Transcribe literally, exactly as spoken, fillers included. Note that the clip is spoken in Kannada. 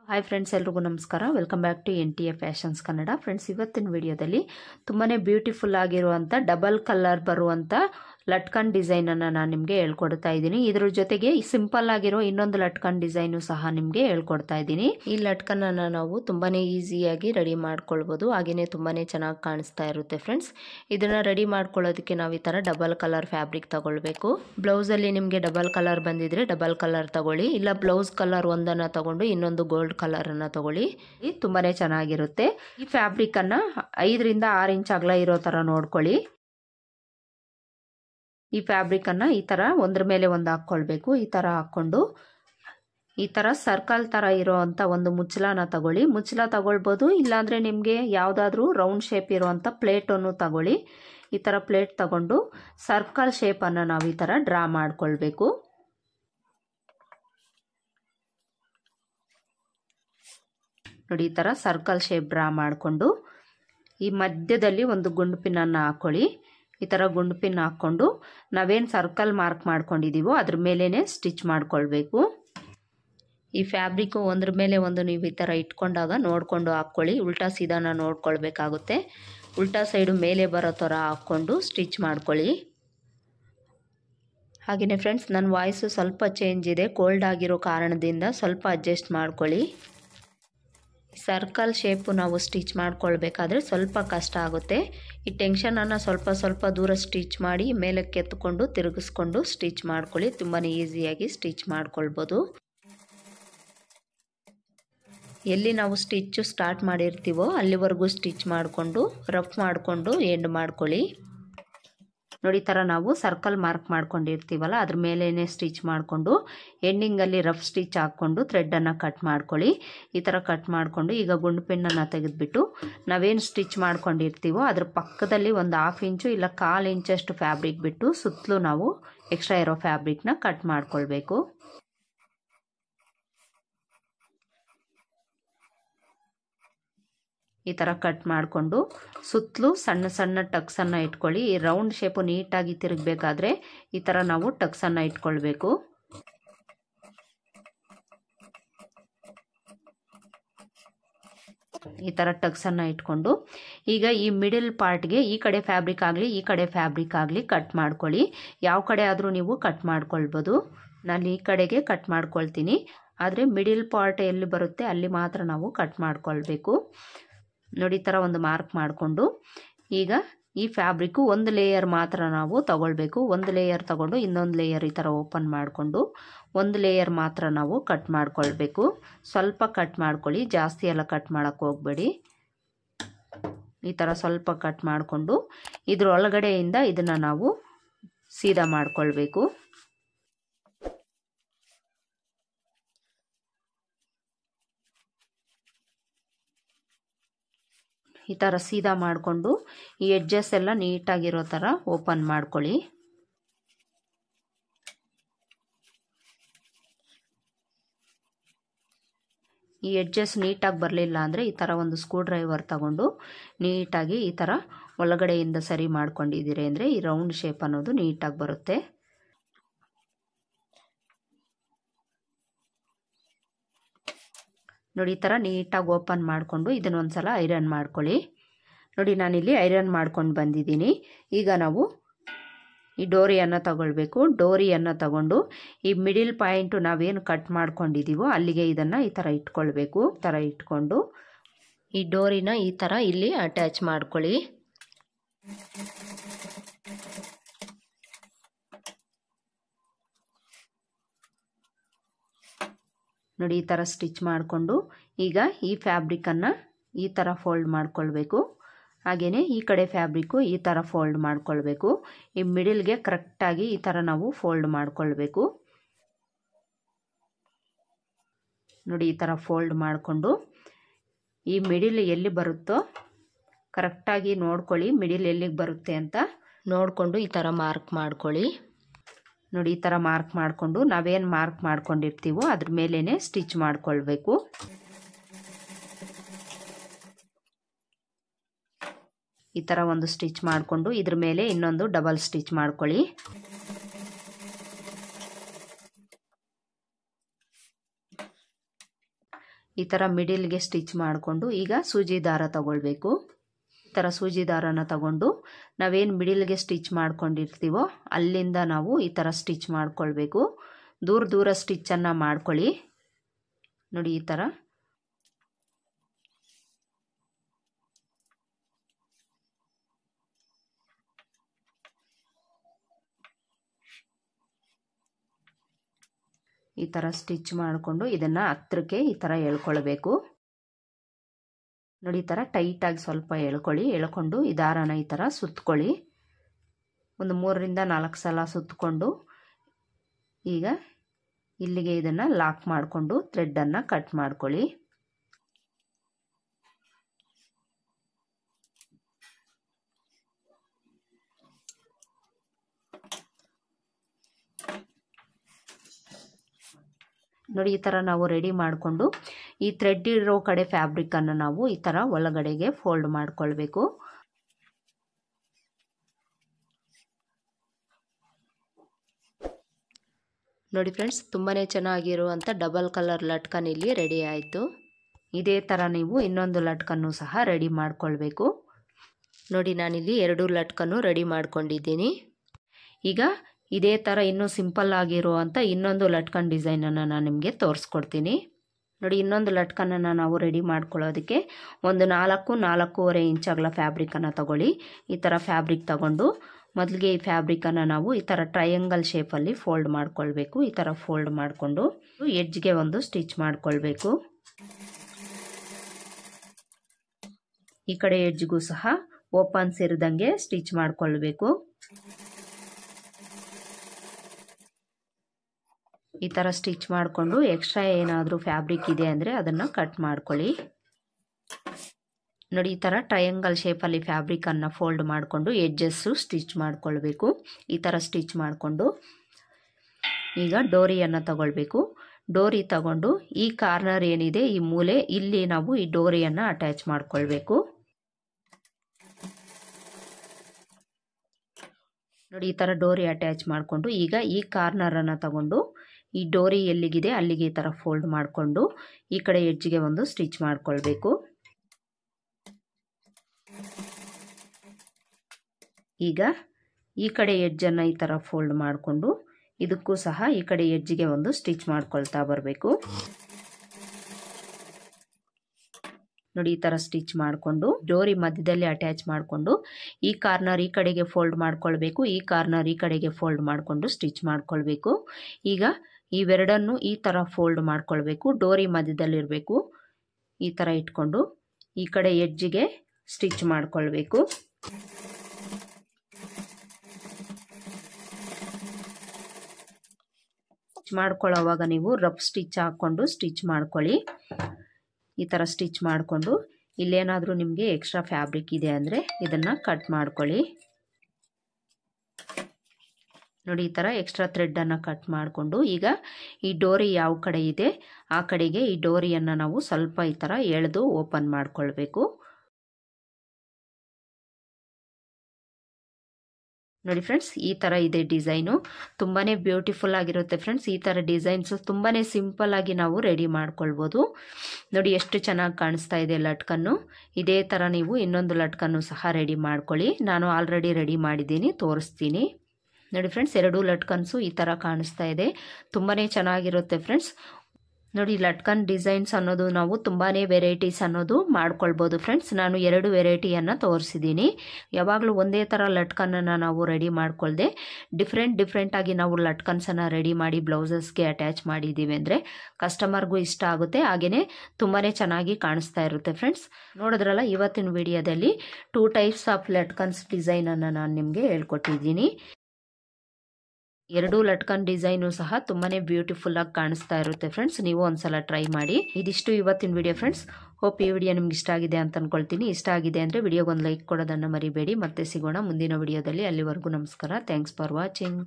ಹಾಯ್ ಫ್ರೆಂಡ್ಸ್, ಎಲ್ರಿಗೂ ನಮಸ್ಕಾರ. Welcome back to N T A fashions Kannada. Friends, ಇವತ್ತಿನ ವಿಡಿಯೋದಲ್ಲಿ ತುಂಬಾ ಬ್ಯೂಟಿಫುಲ್ ಆಗಿರುವಂಥ ಡಬಲ್ ಕಲರ್ ಬರುವಂಥ ಲಟ್ಕನ್ ಡಿಸೈನನ್ನು ನಾನು ನಿಮಗೆ ಹೇಳ್ಕೊಡ್ತಾ ಇದ್ದೀನಿ. ಇದ್ರ ಜೊತೆಗೆ ಸಿಂಪಲ್ ಆಗಿರೋ ಇನ್ನೊಂದು ಲಟ್ಕನ್ ಡಿಸೈನು ಸಹ ನಿಮಗೆ ಹೇಳ್ಕೊಡ್ತಾ ಇದ್ದೀನಿ. ಈ ಲಟ್ಕನನ್ನು ನಾವು ತುಂಬಾ ಈಸಿಯಾಗಿ ರೆಡಿ ಮಾಡ್ಕೊಳ್ಬೋದು, ಹಾಗೆಯೇ ತುಂಬಾ ಚೆನ್ನಾಗಿ ಕಾಣಿಸ್ತಾ ಇರುತ್ತೆ. ಫ್ರೆಂಡ್ಸ್, ಇದನ್ನು ರೆಡಿ ಮಾಡ್ಕೊಳ್ಳೋದಕ್ಕೆ ನಾವು ಈ ಥರ ಡಬಲ್ ಕಲರ್ ಫ್ಯಾಬ್ರಿಕ್ ತಗೊಳ್ಬೇಕು. ಬ್ಲೌಸಲ್ಲಿ ನಿಮಗೆ ಡಬಲ್ ಕಲರ್ ಬಂದಿದ್ರೆ ಡಬಲ್ ಕಲರ್ ತಗೊಳ್ಳಿ, ಇಲ್ಲ ಬ್ಲೌಸ್ ಕಲರ್ ಒಂದನ್ನು ತಗೊಂಡು ಇನ್ನೊಂದು ಗೋಲ್ಡ್ ಕಲರ್ ಅನ್ನ ತಗೊಳ್ಳಿ. ಇದು ತುಂಬಾನೇ ಚೆನ್ನಾಗಿರುತ್ತೆ. ಈ ಫ್ಯಾಬ್ರಿಕ್ ಅನ್ನ ಐದರಿಂದ ಆರು ಇಂಚ್ ಅಗಲ ಇರೋ ತರ ನೋಡ್ಕೊಳ್ಳಿ. ಈ ಫ್ಯಾಬ್ರಿಕ್ ಅನ್ನ ಈ ತರ ಒಂದ್ರ ಮೇಲೆ ಒಂದು ಹಾಕೊಳ್ಬೇಕು. ಈ ತರ ಹಾಕೊಂಡು ಈ ತರ ಸರ್ಕಲ್ ತರ ಇರೋಂತ ಒಂದು ಮುಚ್ಚಳನ ತಗೊಳ್ಳಿ. ಮುಚ್ಚಳ ತಗೊಳ್ಬೋದು, ಇಲ್ಲಾಂದ್ರೆ ನಿಮ್ಗೆ ಯಾವ್ದಾದ್ರು ರೌಂಡ್ ಶೇಪ್ ಇರುವಂತ ಪ್ಲೇಟ್ ಅನ್ನು ತಗೊಳ್ಳಿ. ಈ ತರ ಪ್ಲೇಟ್ ತಗೊಂಡು ಸರ್ಕಲ್ ಶೇಪ್ ಅನ್ನ ನಾವು ಈ ತರ ಡ್ರಾ ಮಾಡ್ಕೊಳ್ಬೇಕು. ನೋಡಿ, ಈ ತರ ಸರ್ಕಲ್ ಶೇಪ್ ಡ್ರಾ ಮಾಡಿಕೊಂಡು ಈ ಮಧ್ಯದಲ್ಲಿ ಒಂದು ಗುಂಡು ಪಿನ್ನನ್ನು ಹಾಕೊಳ್ಳಿ. ಈ ತರ ಗುಂಡು ಪಿನ್ ಹಾಕೊಂಡು ನಾವೇನು ಸರ್ಕಲ್ ಮಾರ್ಕ್ ಮಾಡ್ಕೊಂಡಿದೀವೋ ಅದ್ರ ಮೇಲೇನೆ ಸ್ಟಿಚ್ ಮಾಡ್ಕೊಳ್ಬೇಕು. ಈ ಫ್ಯಾಬ್ರಿಕ್ ಒಂದ್ರ ಮೇಲೆ ಒಂದು ನೀವು ಈ ತರ ಇಟ್ಕೊಂಡಾಗ ನೋಡ್ಕೊಂಡು ಹಾಕೊಳ್ಳಿ. ಉಲ್ಟಾ ಸೀದಾನ ನೋಡ್ಕೊಳ್ಬೇಕಾಗುತ್ತೆ. ಉಲ್ಟಾ ಸೈಡು ಮೇಲೆ ಬರೋ ತರ ಹಾಕೊಂಡು ಸ್ಟಿಚ್ ಮಾಡ್ಕೊಳ್ಳಿ. ಹಾಗೆಯೇ ಫ್ರೆಂಡ್ಸ್, ನನ್ನ ವಾಯ್ಸು ಸ್ವಲ್ಪ ಚೇಂಜ್ ಇದೆ, ಕೋಲ್ಡ್ ಆಗಿರೋ ಕಾರಣದಿಂದ ಸ್ವಲ್ಪ ಅಡ್ಜಸ್ಟ್ ಮಾಡ್ಕೊಳ್ಳಿ. ಸರ್ಕಲ್ ಶೇಪು ನಾವು ಸ್ಟಿಚ್ ಮಾಡ್ಕೊಳ್ಬೇಕಾದ್ರೆ ಸ್ವಲ್ಪ ಕಷ್ಟ ಆಗುತ್ತೆ. ಈ ಟೆನ್ಷನನ್ನು ಸ್ವಲ್ಪ ಸ್ವಲ್ಪ ದೂರ ಸ್ಟಿಚ್ ಮಾಡಿ ಮೇಲಕ್ಕೆ ಎತ್ತುಕೊಂಡು ತಿರುಗಿಸ್ಕೊಂಡು ಸ್ಟಿಚ್ ಮಾಡ್ಕೊಳ್ಳಿ. ತುಂಬಾ ಈಸಿಯಾಗಿ ಸ್ಟಿಚ್ ಮಾಡ್ಕೊಳ್ಬೋದು. ಎಲ್ಲಿ ನಾವು ಸ್ಟಿಚ್ಚು ಸ್ಟಾರ್ಟ್ ಮಾಡಿರ್ತೀವೋ ಅಲ್ಲಿವರೆಗೂ ಸ್ಟಿಚ್ ಮಾಡಿಕೊಂಡು ರಫ್ ಮಾಡಿಕೊಂಡು ಎಂಡ್ ಮಾಡ್ಕೊಳ್ಳಿ. ನೋಡಿ, ಈ ಥರ ನಾವು ಸರ್ಕಲ್ ಮಾರ್ಕ್ ಮಾಡ್ಕೊಂಡಿರ್ತೀವಲ್ಲ ಅದ್ರ ಮೇಲೇನೆ ಸ್ಟಿಚ್ ಮಾಡಿಕೊಂಡು ಎಂಡಿಂಗಲ್ಲಿ ರಫ್ ಸ್ಟಿಚ್ ಹಾಕ್ಕೊಂಡು ಥ್ರೆಡ್ಡನ್ನು ಕಟ್ ಮಾಡ್ಕೊಳ್ಳಿ. ಈ ಥರ ಕಟ್ ಮಾಡಿಕೊಂಡು ಈಗ ಗುಂಡು ಪಿನ್ನನ್ನು ತೆಗೆದುಬಿಟ್ಟು ನಾವೇನು ಸ್ಟಿಚ್ ಮಾಡ್ಕೊಂಡಿರ್ತೀವೋ ಅದ್ರ ಪಕ್ಕದಲ್ಲಿ ಒಂದು ಹಾಫ್ ಇಂಚು ಇಲ್ಲ ಕಾಲು ಇಂಚಷ್ಟು ಫ್ಯಾಬ್ರಿಕ್ ಬಿಟ್ಟು ಸುತ್ತಲೂ ನಾವು ಎಕ್ಸ್ಟ್ರಾ ಇರೋ ಫ್ಯಾಬ್ರಿಕ್ನ ಕಟ್ ಮಾಡ್ಕೊಳ್ಬೇಕು. ಈ ಥರ ಕಟ್ ಮಾಡಿಕೊಂಡು ಸುತ್ತಲೂ ಸಣ್ಣ ಸಣ್ಣ ಟಕ್ಸನ್ನು ಇಟ್ಕೊಳ್ಳಿ. ಈ ರೌಂಡ್ ಶೇಪು ನೀಟಾಗಿ ತಿರುಗಬೇಕಾದ್ರೆ ಈ ಥರ ನಾವು ಟಕ್ಸನ್ನು ಇಟ್ಕೊಳ್ಬೇಕು. ಈ ಥರ ಟಕ್ಸನ್ನು ಇಟ್ಕೊಂಡು ಈಗ ಈ ಮಿಡಲ್ ಪಾರ್ಟ್ಗೆ ಈ ಕಡೆ ಫ್ಯಾಬ್ರಿಕ್ ಆಗಲಿ ಈ ಕಡೆ ಫ್ಯಾಬ್ರಿಕ್ ಆಗಲಿ ಕಟ್ ಮಾಡ್ಕೊಳ್ಳಿ. ಯಾವ ಕಡೆ ಆದರೂ ನೀವು ಕಟ್ ಮಾಡ್ಕೊಳ್ಬೋದು. ನಾನು ಈ ಕಡೆಗೆ ಕಟ್ ಮಾಡ್ಕೊಳ್ತೀನಿ, ಆದರೆ ಮಿಡಲ್ ಪಾರ್ಟ್ ಎಲ್ಲಿ ಬರುತ್ತೆ ಅಲ್ಲಿ ಮಾತ್ರ ನಾವು ಕಟ್ ಮಾಡ್ಕೊಳ್ಬೇಕು. ನೋಡಿ, ಈ ಥರ ಒಂದು ಮಾರ್ಕ್ ಮಾಡಿಕೊಂಡು ಈಗ ಈ ಫ್ಯಾಬ್ರಿಕ್ಕು ಒಂದು ಲೇಯರ್ ಮಾತ್ರ ನಾವು ತಗೊಳ್ಬೇಕು. ಒಂದು ಲೇಯರ್ ತಗೊಂಡು ಇನ್ನೊಂದು ಲೇಯರ್ ಈ ಥರ ಓಪನ್ ಮಾಡಿಕೊಂಡು ಒಂದು ಲೇಯರ್ ಮಾತ್ರ ನಾವು ಕಟ್ ಮಾಡ್ಕೊಳ್ಬೇಕು. ಸ್ವಲ್ಪ ಕಟ್ ಮಾಡ್ಕೊಳ್ಳಿ, ಜಾಸ್ತಿ ಎಲ್ಲ ಕಟ್ ಮಾಡೋಕ್ಕೆ ಹೋಗಬೇಡಿ. ಈ ಥರ ಸ್ವಲ್ಪ ಕಟ್ ಮಾಡಿಕೊಂಡು ಇದ್ರ ಒಳಗಡೆಯಿಂದ ಇದನ್ನು ನಾವು ಸೀದಾ ಮಾಡ್ಕೊಳ್ಬೇಕು. ಈ ಥರ ಸೀದಾ ಮಾಡಿಕೊಂಡು ಈ ಎಡ್ಜಸ್ ಎಲ್ಲ ನೀಟಾಗಿರೋ ಥರ ಓಪನ್ ಮಾಡ್ಕೊಳ್ಳಿ. ಈ ಎಡ್ಜಸ್ ನೀಟಾಗಿ ಬರಲಿಲ್ಲ ಅಂದರೆ ಈ ಥರ ಒಂದು ಸ್ಕ್ರೂ ಡ್ರೈವರ್ ತಗೊಂಡು ನೀಟಾಗಿ ಈ ಥರ ಒಳಗಡೆಯಿಂದ ಸರಿ ಮಾಡ್ಕೊಂಡಿದ್ದೀರಿ ಅಂದರೆ ಈ ರೌಂಡ್ ಶೇಪ್ ಅನ್ನೋದು ನೀಟಾಗಿ ಬರುತ್ತೆ. ನೋಡಿ, ಈ ಥರ ನೀಟಾಗಿ ಓಪನ್ ಮಾಡಿಕೊಂಡು ಇದನ್ನೊಂದು ಸಲ ಐರನ್ ಮಾಡ್ಕೊಳ್ಳಿ. ನೋಡಿ, ನಾನಿಲ್ಲಿ ಐರನ್ ಮಾಡ್ಕೊಂಡು ಬಂದಿದ್ದೀನಿ. ಈಗ ನಾವು ಈ ಡೋರಿಯನ್ನು ತಗೊಳ್ಬೇಕು. ಡೋರಿಯನ್ನು ತಗೊಂಡು ಈ ಮಿಡಿಲ್ ಪಾಯಿಂಟು ನಾವೇನು ಕಟ್ ಮಾಡ್ಕೊಂಡಿದ್ದೀವೋ ಅಲ್ಲಿಗೆ ಇದನ್ನು ಈ ಥರ ಇಟ್ಕೊಳ್ಬೇಕು. ಈ ಥರ ಇಟ್ಕೊಂಡು ಈ ಡೋರಿನ ಈ ಥರ ಇಲ್ಲಿ ಅಟ್ಯಾಚ್ ಮಾಡ್ಕೊಳ್ಳಿ. ನೋಡಿ, ಈ ಥರ ಸ್ಟಿಚ್ ಮಾಡಿಕೊಂಡು ಈಗ ಈ ಫ್ಯಾಬ್ರಿಕನ್ನು ಈ ಥರ ಫೋಲ್ಡ್ ಮಾಡ್ಕೊಳ್ಬೇಕು. ಹಾಗೆಯೇ ಈ ಕಡೆ ಫ್ಯಾಬ್ರಿಕ್ಕು ಈ ಥರ ಫೋಲ್ಡ್ ಮಾಡ್ಕೊಳ್ಬೇಕು. ಈ ಮಿಡಿಲ್ಗೆ ಕರೆಕ್ಟಾಗಿ ಈ ಥರ ನಾವು ಫೋಲ್ಡ್ ಮಾಡ್ಕೊಳ್ಬೇಕು. ನೋಡಿ, ಈ ಥರ ಫೋಲ್ಡ್ ಮಾಡಿಕೊಂಡು ಈ ಮಿಡಿಲ್ ಎಲ್ಲಿ ಬರುತ್ತೋ ಕರೆಕ್ಟಾಗಿ ನೋಡ್ಕೊಳ್ಳಿ. ಮಿಡಿಲ್ ಎಲ್ಲಿಗೆ ಬರುತ್ತೆ ಅಂತ ನೋಡಿಕೊಂಡು ಈ ಥರ ಮಾರ್ಕ್ ಮಾಡ್ಕೊಳ್ಳಿ. ನೋಡಿ, ಈ ಥರ ಮಾರ್ಕ್ ಮಾಡಿಕೊಂಡು ನಾವೇನು ಮಾರ್ಕ್ ಮಾಡ್ಕೊಂಡಿರ್ತೀವೋ ಅದ್ರ ಮೇಲೇ ಸ್ಟಿಚ್ ಮಾಡ್ಕೊಳ್ಬೇಕು. ಈ ಥರ ಒಂದು ಸ್ಟಿಚ್ ಮಾಡಿಕೊಂಡು ಇದ್ರ ಮೇಲೆ ಇನ್ನೊಂದು ಡಬಲ್ ಸ್ಟಿಚ್ ಮಾಡ್ಕೊಳ್ಳಿ. ಈ ಥರ ಮಿಡಿಲ್ಗೆ ಸ್ಟಿಚ್ ಮಾಡಿಕೊಂಡು ಈಗ ಸೂಜಿ ದಾರ ತಗೊಳ್ಬೇಕು. ಈ ಥರ ಸೂಜಿ ದಾರನ ತಗೊಂಡು ನಾವೇನು ಮಿಡಿಲ್ಗೆ ಸ್ಟಿಚ್ ಮಾಡ್ಕೊಂಡಿರ್ತೀವೋ ಅಲ್ಲಿಂದ ನಾವು ಈ ಥರ ಸ್ಟಿಚ್ ಮಾಡ್ಕೊಳ್ಬೇಕು. ದೂರ ದೂರ ಸ್ಟಿಚ್ಚನ್ನು ಮಾಡ್ಕೊಳ್ಳಿ. ನೋಡಿ ಈ ಥರ ಈ ಥರ ಸ್ಟಿಚ್ ಮಾಡಿಕೊಂಡು ಇದನ್ನು ಹತ್ತಿರಕ್ಕೆ ಈ ಥರ ಎಳ್ಕೊಳ್ಬೇಕು. ನೋಡಿ ಈ ಥರ ಟೈಟಾಗಿ ಸ್ವಲ್ಪ ಎಳ್ಕೊಳ್ಳಿ. ಎಳ್ಕೊಂಡು ಈ ದಾರನ ಈ ಥರ ಸುತ್ತಕೊಳ್ಳಿ. ಒಂದು ಮೂರರಿಂದ ನಾಲ್ಕು ಸಲ ಸುತ್ತಕೊಂಡು ಈಗ ಇಲ್ಲಿಗೆ ಇದನ್ನು ಲಾಕ್ ಮಾಡಿಕೊಂಡು ಥ್ರೆಡ್ಡನ್ನು ಕಟ್ ಮಾಡ್ಕೊಳ್ಳಿ. ನೋಡಿ ಈ ಥರ ನಾವು ರೆಡಿ ಮಾಡಿಕೊಂಡು ಈ ಥ್ರೆಡ್ ಇರೋ ಕಡೆ ಫ್ಯಾಬ್ರಿಕನ್ನು ನಾವು ಈ ಥರ ಒಳಗಡೆಗೆ ಫೋಲ್ಡ್ ಮಾಡ್ಕೊಳ್ಬೇಕು. ನೋಡಿ ಫ್ರೆಂಡ್ಸ್, ತುಂಬಾ ಚೆನ್ನಾಗಿರುವಂಥ ಡಬಲ್ ಕಲರ್ ಲಟ್ಕನ್ ಇಲ್ಲಿ ರೆಡಿ ಆಯಿತು. ಇದೇ ಥರ ನೀವು ಇನ್ನೊಂದು ಲಟ್ಕನ್ನು ಸಹ ರೆಡಿ ಮಾಡ್ಕೊಳ್ಬೇಕು. ನೋಡಿ ನಾನಿಲ್ಲಿ ಎರಡು ಲಟ್ಕನ್ನು ರೆಡಿ ಮಾಡ್ಕೊಂಡಿದ್ದೀನಿ. ಈಗ ಇದೇ ಥರ ಇನ್ನೂ ಸಿಂಪಲ್ ಆಗಿರುವಂಥ ಇನ್ನೊಂದು ಲಟ್ಕನ್ ಡಿಸೈನನ್ನು ನಾನು ನಿಮಗೆ ತೋರಿಸ್ಕೊಡ್ತೀನಿ. ನೋಡಿ ಇನ್ನೊಂದು ಲಟ್ಕನನ್ನು ನಾವು ರೆಡಿ ಮಾಡ್ಕೊಳ್ಳೋದಕ್ಕೆ ಒಂದು ನಾಲ್ಕು ನಾಲ್ಕೂವರೆ ಇಂಚ್ ಅಗಲ ಫ್ಯಾಬ್ರಿಕನ್ನು ತಗೊಳ್ಳಿ. ಈ ಥರ ಫ್ಯಾಬ್ರಿಕ್ ತಗೊಂಡು ಮೊದಲಿಗೆ ಈ ಫ್ಯಾಬ್ರಿಕನ್ನು ನಾವು ಈ ಥರ ಟ್ರಯಾಂಗಲ್ ಶೇಪಲ್ಲಿ ಫೋಲ್ಡ್ ಮಾಡ್ಕೊಳ್ಬೇಕು. ಈ ಥರ ಫೋಲ್ಡ್ ಮಾಡಿಕೊಂಡು ಎಡ್ಜ್ಗೆ ಒಂದು ಸ್ಟಿಚ್ ಮಾಡ್ಕೊಳ್ಬೇಕು. ಈ ಕಡೆ ಎಡ್ಜ್ಗೂ ಸಹ ಓಪನ್ಸ್ ಇರದಂಗೆ ಸ್ಟಿಚ್ ಮಾಡ್ಕೊಳ್ಬೇಕು. ಈ ಥರ ಸ್ಟಿಚ್ ಮಾಡಿಕೊಂಡು ಎಕ್ಸ್ಟ್ರಾ ಏನಾದರೂ ಫ್ಯಾಬ್ರಿಕ್ ಇದೆ ಅಂದರೆ ಅದನ್ನು ಕಟ್ ಮಾಡ್ಕೊಳ್ಳಿ. ನೋಡಿ ಈ ಥರ ಟ್ರಯಾಂಗಲ್ ಶೇಪಲ್ಲಿ ಫ್ಯಾಬ್ರಿಕನ್ನು ಫೋಲ್ಡ್ ಮಾಡಿಕೊಂಡು ಎಡ್ಜಸ್ಸು ಸ್ಟಿಚ್ ಮಾಡ್ಕೊಳ್ಬೇಕು. ಈ ಥರ ಸ್ಟಿಚ್ ಮಾಡಿಕೊಂಡು ಈಗ ಡೋರಿಯನ್ನು ತಗೊಳ್ಬೇಕು. ಡೋರಿ ತಗೊಂಡು ಈ ಕಾರ್ನರ್ ಏನಿದೆ ಈ ಮೂಲೆ ಇಲ್ಲಿ ನಾವು ಈ ಡೋರಿಯನ್ನು ಅಟ್ಯಾಚ್ ಮಾಡ್ಕೊಳ್ಬೇಕು. ನೋಡಿ ಈ ಥರ ಡೋರಿ ಅಟ್ಯಾಚ್ ಮಾಡಿಕೊಂಡು ಈಗ ಈ ಕಾರ್ನರನ್ನು ತಗೊಂಡು ಈ ಡೋರಿ ಎಲ್ಲಿಗಿದೆ ಅಲ್ಲಿಗೆ ಈ ಥರ ಫೋಲ್ಡ್ ಮಾಡಿಕೊಂಡು ಈ ಕಡೆ ಎಡ್ಜ್ಗೆ ಒಂದು ಸ್ಟಿಚ್ ಮಾಡ್ಕೊಳ್ಬೇಕು. ಈಗ ಈ ಕಡೆ ಎಡ್ಜನ್ನು ಈ ಥರ ಫೋಲ್ಡ್ ಮಾಡಿಕೊಂಡು ಇದಕ್ಕೂ ಸಹ ಈ ಕಡೆ ಎಡ್ಜ್ಗೆ ಒಂದು ಸ್ಟಿಚ್ ಮಾಡ್ಕೊಳ್ತಾ ಬರಬೇಕು. ನೋಡಿ ಈ ಥರ ಸ್ಟಿಚ್ ಮಾಡಿಕೊಂಡು ಡೋರಿ ಮಧ್ಯದಲ್ಲಿ ಅಟ್ಯಾಚ್ ಮಾಡಿಕೊಂಡು ಈ ಕಾರ್ನರ್ ಈ ಕಡೆಗೆ ಫೋಲ್ಡ್ ಮಾಡ್ಕೊಳ್ಬೇಕು. ಈ ಕಾರ್ನರ್ ಈ ಕಡೆಗೆ ಫೋಲ್ಡ್ ಮಾಡಿಕೊಂಡು ಸ್ಟಿಚ್ ಮಾಡ್ಕೊಳ್ಬೇಕು. ಈಗ ಇವೆರಡನ್ನು ಈ ಥರ ಫೋಲ್ಡ್ ಮಾಡ್ಕೊಳ್ಬೇಕು. ಡೋರಿ ಮಧ್ಯದಲ್ಲಿರಬೇಕು. ಈ ಥರ ಇಟ್ಕೊಂಡು ಈ ಕಡೆ ಎಡ್ಜಿಗೆ ಸ್ಟಿಚ್ ಮಾಡ್ಕೊಳ್ಬೇಕು. ಸ್ಟಿಚ್ ಮಾಡ್ಕೊಳ್ಳೋವಾಗ ನೀವು ರಫ್ ಸ್ಟಿಚ್ ಹಾಕ್ಕೊಂಡು ಸ್ಟಿಚ್ ಮಾಡ್ಕೊಳ್ಳಿ. ಈ ಥರ ಸ್ಟಿಚ್ ಮಾಡಿಕೊಂಡು ಇಲ್ಲೇನಾದರೂ ನಿಮಗೆ ಎಕ್ಸ್ಟ್ರಾ ಫ್ಯಾಬ್ರಿಕ್ ಇದೆ ಅಂದರೆ ಇದನ್ನು ಕಟ್ ಮಾಡ್ಕೊಳ್ಳಿ. ನೋಡಿ ಈ ಥರ ಎಕ್ಸ್ಟ್ರಾ ಥ್ರೆಡ್ಡನ್ನು ಕಟ್ ಮಾಡಿಕೊಂಡು ಈಗ ಈ ಡೋರಿ ಯಾವ ಕಡೆ ಇದೆ ಆ ಕಡೆಗೆ ಈ ಡೋರಿಯನ್ನು ನಾವು ಸ್ವಲ್ಪ ಈ ಥರ ಎಳೆದು ಓಪನ್ ಮಾಡ್ಕೊಳ್ಬೇಕು. ನೋಡಿ ಫ್ರೆಂಡ್ಸ್, ಈ ಥರ ಇದೆ ಡಿಸೈನು. ತುಂಬಾ ಬ್ಯೂಟಿಫುಲ್ ಆಗಿರುತ್ತೆ ಫ್ರೆಂಡ್ಸ್. ಈ ಥರ ಡಿಸೈನ್ಸು ತುಂಬಾ ಸಿಂಪಲ್ ಆಗಿ ನಾವು ರೆಡಿ ಮಾಡ್ಕೊಳ್ಬೋದು. ನೋಡಿ ಎಷ್ಟು ಚೆನ್ನಾಗಿ ಕಾಣಿಸ್ತಾ ಇದೆ ಲಟ್ಕನ್ನು. ಇದೇ ಥರ ನೀವು ಇನ್ನೊಂದು ಲಟ್ಕನ್ನು ಸಹ ರೆಡಿ ಮಾಡ್ಕೊಳ್ಳಿ. ನಾನು ಆಲ್ರೆಡಿ ರೆಡಿ ಮಾಡಿದ್ದೀನಿ, ತೋರಿಸ್ತೀನಿ. ನೋಡಿ ಫ್ರೆಂಡ್ಸ್, ಎರಡು ಲಟ್ಕನ್ಸು ಈ ಥರ ಕಾಣಿಸ್ತಾ ಇದೆ. ತುಂಬಾ ಚೆನ್ನಾಗಿರುತ್ತೆ ಫ್ರೆಂಡ್ಸ್. ನೋಡಿ ಲಟ್ಕನ್ ಡಿಸೈನ್ಸ್ ಅನ್ನೋದು ನಾವು ತುಂಬಾ ವೆರೈಟೀಸ್ ಅನ್ನೋದು ಮಾಡ್ಕೊಳ್ಬೋದು ಫ್ರೆಂಡ್ಸ್. ನಾನು ಎರಡು ವೆರೈಟಿಯನ್ನು ತೋರಿಸಿದ್ದೀನಿ. ಯಾವಾಗಲೂ ಒಂದೇ ಥರ ಲಟ್ಕನ್ನನ್ನು ನಾವು ರೆಡಿ ಮಾಡ್ಕೊಳ್ದೆ ಡಿಫ್ರೆಂಟ್ ಡಿಫ್ರೆಂಟಾಗಿ ನಾವು ಲಟ್ಕನ್ಸನ್ನು ರೆಡಿ ಮಾಡಿ ಬ್ಲೌಸಸ್ಗೆ ಅಟ್ಯಾಚ್ ಮಾಡಿದ್ದೀವಿ ಅಂದರೆ ಕಸ್ಟಮರ್ಗೂ ಇಷ್ಟ ಆಗುತ್ತೆ, ಹಾಗೆಯೇ ತುಂಬಾ ಚೆನ್ನಾಗಿ ಕಾಣಿಸ್ತಾ ಇರುತ್ತೆ ಫ್ರೆಂಡ್ಸ್. ನೋಡಿದ್ರಲ್ಲ, ಇವತ್ತಿನ ವಿಡಿಯೋದಲ್ಲಿ ಟೂ ಟೈಪ್ಸ್ ಆಫ್ ಲಟ್ಕನ್ಸ್ ಡಿಸೈನನ್ನು ನಾನು ನಿಮಗೆ ಹೇಳ್ಕೊಟ್ಟಿದ್ದೀನಿ. ಎರಡು ಲಟ್ಕನ್ ಡಿಸೈನು ಸಹ ತುಂಬಾ ಬ್ಯೂಟಿಫುಲ್ಲಾಗಿ ಕಾಣಿಸ್ತಾ ಇರುತ್ತೆ ಫ್ರೆಂಡ್ಸ್. ನೀವು ಒಂದ್ಸಲ ಟ್ರೈ ಮಾಡಿ. ಇದಿಷ್ಟು ಇವತ್ತಿನ ವಿಡಿಯೋ ಫ್ರೆಂಡ್ಸ್. ಹೋಪ್ ಈ ವಿಡಿಯೋ ನಿಮ್ಗೆ ಇಷ್ಟ ಆಗಿದೆ ಅಂತ ಅಂದ್ಕೊಳ್ತೀನಿ. ಇಷ್ಟ ಆಗಿದೆ ಅಂದರೆ ವಿಡಿಯೋಗೊಂದು ಲೈಕ್ ಕೊಡೋದನ್ನು ಮರಿಬೇಡಿ. ಮತ್ತೆ ಸಿಗೋಣ ಮುಂದಿನ ವಿಡಿಯೋದಲ್ಲಿ. ಅಲ್ಲಿವರೆಗೂ ನಮಸ್ಕಾರ. Thanks for watching.